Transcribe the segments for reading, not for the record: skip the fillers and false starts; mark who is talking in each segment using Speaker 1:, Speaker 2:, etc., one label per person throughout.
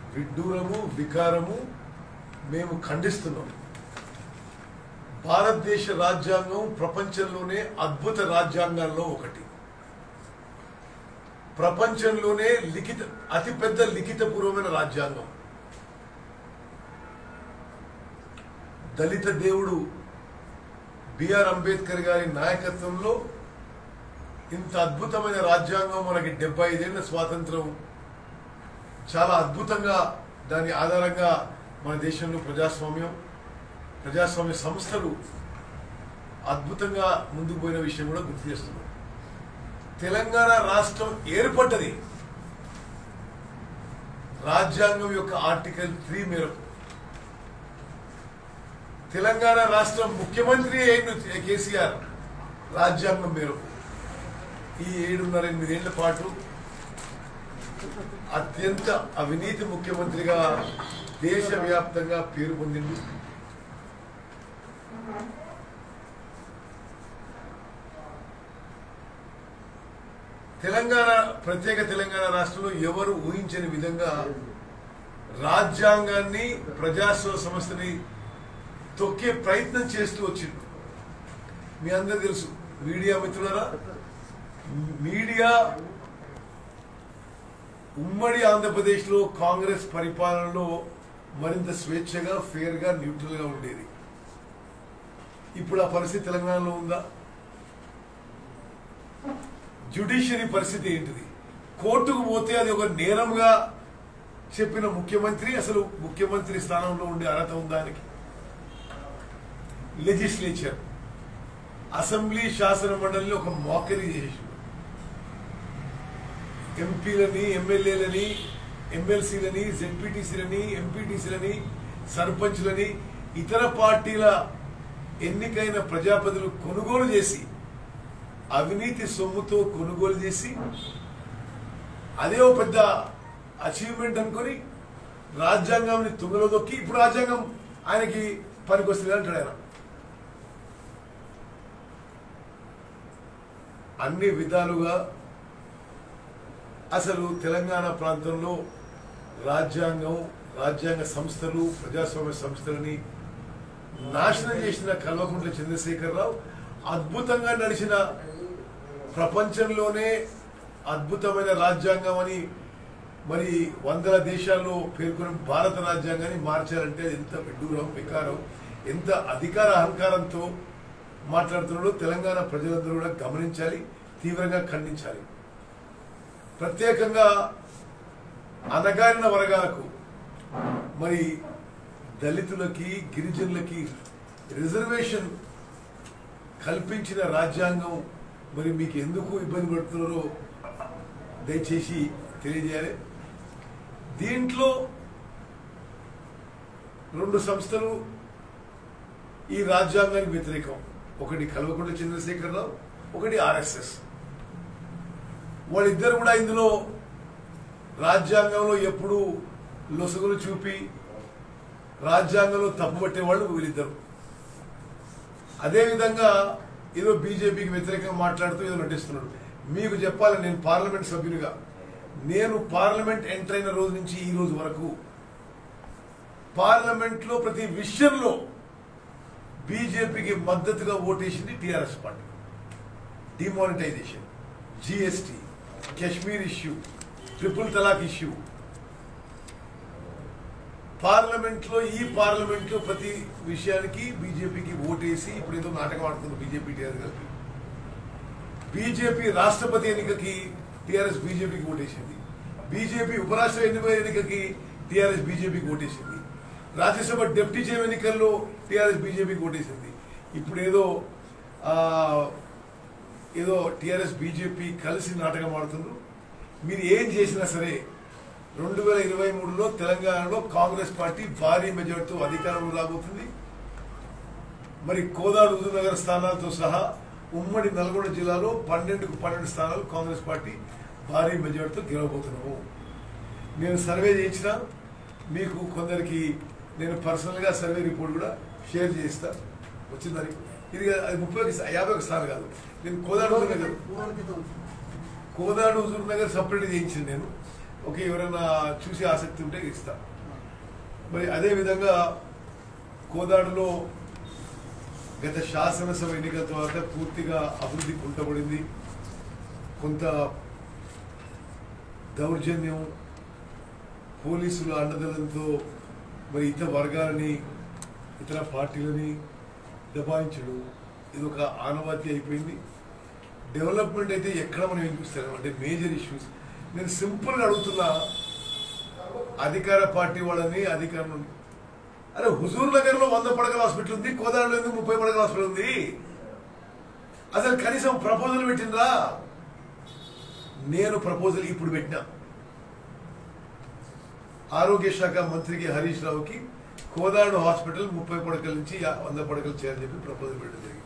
Speaker 1: విడ్డూరము వికారము మేము ఖండిస్తున్నాం. భారతదేశ రాజ్యాంగం ప్రపంచంలోనే అద్భుత రాజ్యాంగాల్లో ఒకటి. ప్రపంచంలోనే అతిపెద్ద లిఖితపూర్వమైన రాజ్యాంగం. దళిత దేవుడు బిఆర్ అంబేద్కర్ గారి నాయకత్వంలో ఇంత అద్భుతమైన రాజ్యాంగం మనకి 75 ఏళ్ల స్వాతంత్రం చాలా అద్భుతంగా దాని ఆధారంగా మన దేశంలో ప్రజాస్వామ్య సంస్థలు అద్భుతంగా ముందుకు పోయిన విషయం కూడా గుర్తు చేస్తున్నాం. తెలంగాణ రాష్ట్రం ఏర్పడ్డది రాజ్యాంగం యొక్క ఆర్టికల్ 3 మేరకు. తెలంగాణ రాష్ట్రం ముఖ్యమంత్రి అయిన కేసీఆర్ రాజ్యాంగం మేరకు ఈ 7.5-8 ఏళ్ల పాటు అత్యంత అవినీతి ముఖ్యమంత్రిగా దేశవ్యాప్తంగా పేరు పొందింది. ప్రత్యేక తెలంగాణ రాష్ట్రంలో ఎవరు ఊహించని విధంగా రాజ్యాంగాన్ని ప్రజాస్వామ్య సంస్థని తొక్కే ప్రయత్నం చేస్తూ వచ్చింది. మీ అందరూ తెలుసు, మీడియా మిత్రులారా, మీడియా ఉమ్మడి ఆంధ్రప్రదేశ్లో కాంగ్రెస్ పరిపాలనలో మరింత స్వేచ్ఛగా, ఫేర్గా, న్యూట్రల్గా ఉండేది. ఇప్పుడు ఆ పరిస్థితి తెలంగాణలో ఉందా? జ్యుడిషియరీ పరిస్థితి ఏంటిది? కోర్టుకు పోతే అది ఒక నేరంగా చెప్పిన ముఖ్యమంత్రి అసలు ముఖ్యమంత్రి స్థానంలో ఉండే అర్హత ఉందా? దానికి లెజిస్లేచర్, అసెంబ్లీ, శాసన మండలిని ఒక మోకరీ చేసి ఎంపీలని, ఎమ్మెల్యేలని, ఎమ్మెల్సీలని, జెడ్పీటీసీలని, ఎంపీటీసీలని, సర్పంచ్లని, ఇతర పార్టీల ఎన్నికైన ప్రజాప్రతినిధులు కొనుగోలు చేసి, అవినీతి సొమ్ముతో కొనుగోలు చేసి, అదే ఒక పెద్ద అచీవ్మెంట్ అనుకొని రాజ్యాంగాన్ని తుంగలో దొక్కి ఇప్పుడు రాజ్యాంగం ఆయనకి పనికొస్తుంది అంటాడు ఆయన. అన్ని విధాలుగా అసలు తెలంగాణ ప్రాంతంలో రాజ్యాంగ సంస్థలు, ప్రజాస్వామ్య సంస్థలని నాశనం చేసిన కల్వకుంట్ల చంద్రశేఖరరావు అద్భుతంగా నడిచిన ప్రపంచంలోనే అద్భుతమైన రాజ్యాంగం అని మరి 100 దేశాల్లో పేర్కొన్న భారత రాజ్యాంగాన్ని మార్చారంటే ఎంత విడ్డూరం, వికారం, ఎంత అధికార అహంకారంతో మాట్లాడుతున్నాడో తెలంగాణ ప్రజలందరూ కూడా గమనించాలి, తీవ్రంగా ఖండించాలి. ప్రత్యేకంగా అనగారిన వర్గాలకు, మరి దళితులకి, గిరిజనులకి రిజర్వేషన్ కల్పించిన రాజ్యాంగం మరి మీకు ఎందుకు ఇబ్బంది పడుతున్నారో దయచేసి తెలియజేయాలి. దీంట్లో 2 సంస్థలు ఈ రాజ్యాంగానికి వ్యతిరేకం. ఒకటి కల్వకుంట్ల చంద్రశేఖరరావు, ఒకటి ఆర్ఎస్ఎస్. వాళ్ళిద్దరు కూడా ఇందులో రాజ్యాంగంలో ఎప్పుడు లొసుగులు చూపి రాజ్యాంగంలో తప్పుపట్టే వాళ్ళు వీళ్ళిద్దరు. అదేవిధంగా ఏదో బీజేపీకి వ్యతిరేకంగా మాట్లాడుతూ ఏదో నటిస్తున్నాడు. మీకు చెప్పాలి, నేను పార్లమెంట్ సభ్యునిగా, నేను పార్లమెంట్ ఎంటర్ అయిన రోజు నుంచి ఈ రోజు వరకు పార్లమెంట్లో ప్రతి విషయంలో బీజేపీకి మద్దతుగా ఓటేసింది TRS party. Demonetisation, GST, Kashmir issue, triple తలాక్ ఇష్యూ, ఈ పార్లమెంట్లో ప్రతి విషయానికి బీజేపీకి ఓటేసి ఇప్పుడు ఏదో నాటకం ఆడుతుంది బీజేపీ టీఆర్ఎస్ కలిపి. బీజేపీ రాష్ట్రపతి ఎన్నికకి టీఆర్ఎస్ బీజేపీకి ఓటేసింది. బీజేపీ ఉపరాష్ట్రపతి ఎన్నికకి టీఆర్ఎస్ బీజేపీకి ఓటేసింది. రాజ్యసభ డిప్యూటీ చైర్మన్ ఎన్నికల్లో టీఆర్ఎస్ బీజేపీకి ఓటేసింది. ఇప్పుడు ఏదో టీఆర్ఎస్ బీజేపీ కలిసి నాటకం ఆడుతున్నారు. మీరు ఏం చేసినా సరే 2023లో తెలంగాణలో కాంగ్రెస్ పార్టీ భారీ మెజార్టీతో అధికారంలో రాబోతుంది. మరి కోదాడు, హుజూర్నగర్ స్థానాలతో సహా ఉమ్మడి నల్గొండ జిల్లాలో 12కు 12 స్థానాలు కాంగ్రెస్ పార్టీ భారీ మెజార్టీతో గెలవబోతున్నాము. నేను సర్వే చేయించిన మీకు కొందరికి నేను పర్సనల్గా సర్వే రిపోర్ట్ కూడా షేర్ చేయిస్తా. వచ్చిందని ఇది అది 50 స్థానాలు కాదు. నేను కోదాడు, హుజూర్నగర్ సపరేట్ చేయించింది. నేను ఓకే, ఎవరైనా చూసే ఆసక్తి ఉంటే ఇస్తా. మరి అదేవిధంగా కోదాడులో గత శాసనసభ ఎన్నికల తర్వాత పూర్తిగా అభివృద్ధి కుంటపడింది. కొంత దౌర్జన్యం, పోలీసుల అండదండలతో మరి ఇతర వర్గాలని ఇతర పార్టీలని దబాయించడం ఇది ఒక ఆనవాతి అయిపోయింది. డెవలప్మెంట్ అయితే ఎక్కడ మనం ఏం చూస్తాం అంటే మేజర్ ఇష్యూస్. నేను సింపుల్గా అడుగుతున్నా అధికార పార్టీ వాళ్ళని, అధికారులని, అరే హుజూర్ నగర్లో 100 పడకల హాస్పిటల్ ఉంది, కోదాడలో ఎందుకు 30 పడకల హాస్పిటల్ ఉంది? అసలు కనీసం ప్రపోజల్ పెట్టిందా? నేను ప్రపోజల్ ఇప్పుడు పెట్టినా ఆరోగ్య శాఖ మంత్రికి హరీష్ రావుకి కోదాడు హాస్పిటల్ 30 పడకల నుంచి 100 పడకలు చేయాలని చెప్పి ప్రపోజల్ పెట్టడం జరిగింది.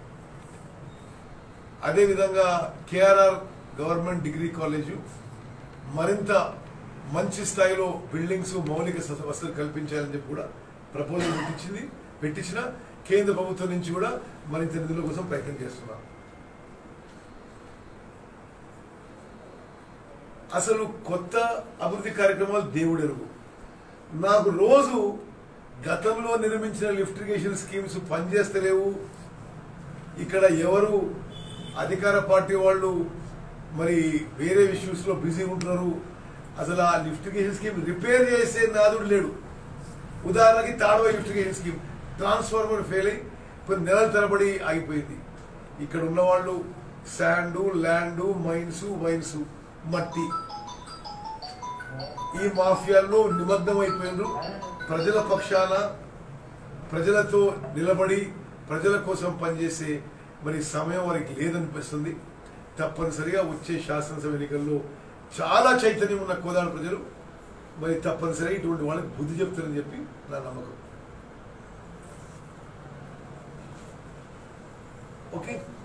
Speaker 1: అదేవిధంగా కేఆర్ఆర్ గవర్నమెంట్ డిగ్రీ కాలేజు మరింత మంచి స్థాయిలో బిల్డింగ్స్, మౌలిక వసతులు కల్పించాలని చెప్పి కూడా ప్రపోజల్ పెట్టించిన కేంద్ర ప్రభుత్వం నుంచి కూడా మరింత నిధుల కోసం ప్రయత్నం చేస్తున్నాం. అసలు కొత్త అభివృద్ధి కార్యక్రమాలు దేవుడు ఎరుగు. నాకు రోజు గతంలో నిర్మించిన లిఫ్ట్ ఇరిగేషన్ స్కీమ్స్ పనిచేస్తలేవు, ఇక్కడ ఎవరు అధికార పార్టీ వాళ్ళు మరి వేరే ఇష్యూస్ లో బిజీ ఉంటున్నారు, అసలు ఆ లిఫ్ట్ ఇరిగేషన్ స్కీమ్ రిపేర్ చేసే నాదుడు లేడు. ఉదాహరణకి తాడవ lift irrigation scheme transformer fail అయి కొన్ని నెలల తరబడి ఆగిపోయింది. ఇక్కడ ఉన్న వాళ్ళు శాండు, ల్యాండు, మైన్స్, వైన్స్, మట్టి ఈ మాఫియాల్లో నిమగ్నం అయిపోయినారు. ప్రజల పక్షాన ప్రజలతో నిలబడి ప్రజల కోసం పనిచేసే మరి సమయం వారికి లేదనిపిస్తుంది. తప్పనిసరిగా వచ్చే శాసనసభ ఎన్నికల్లో చాలా చైతన్యం ఉన్న కోదాడు ప్రజలు మరి తప్పనిసరిగా ఇటువంటి వాళ్ళకి బుద్ధి చెప్తారని చెప్పి నా నమ్మకం. ఓకే.